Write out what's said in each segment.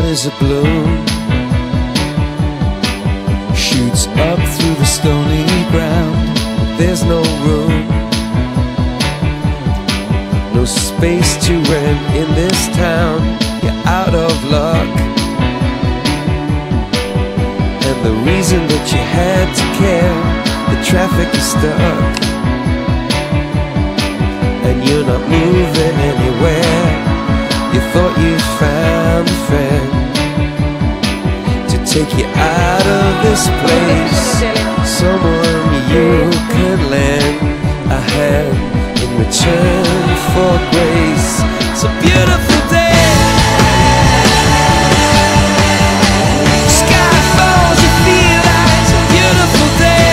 is a bloom, shoots up through the stony ground. There's no room, no space to rent in this town. You're out of luck, and the reason that you had to care, the traffic is stuck, and you're not moving anywhere. You thought you found a friend to take you out of this place, someone you could lend a hand in return for grace. It's a beautiful day. Sky falls, you feel like it's a beautiful day.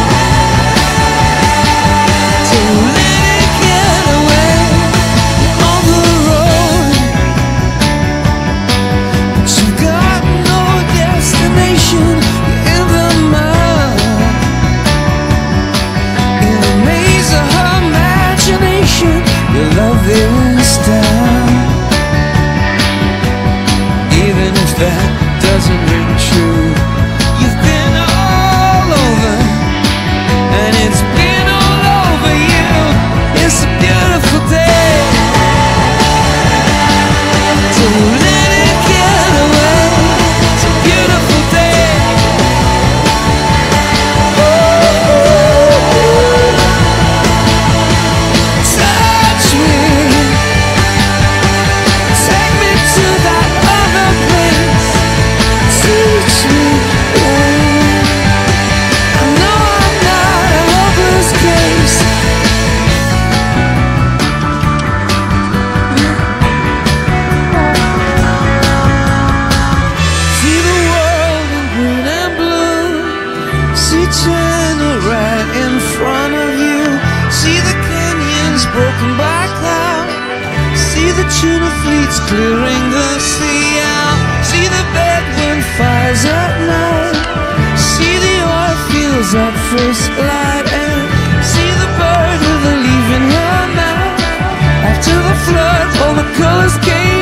So let it get away. You're on the road, but you've got no destination. You're in the mud, in the maze of her imagination. Your love is down, even if that doesn't ring true. You've been all over, and it's been all over you. It's a beautiful day, so let it get away. It's a beautiful day. Touch me, take me to that other place. Teach me, I know I'm not a hopeless case. See the world in green and blue, see China right in front of you, see the canyons broken by cloud, see the tuna fleets clearing the sea out, see the bedroom fires at night, see the oil fields at first light, and see the bird with a leaf in her mouth. After the flood, all the colors came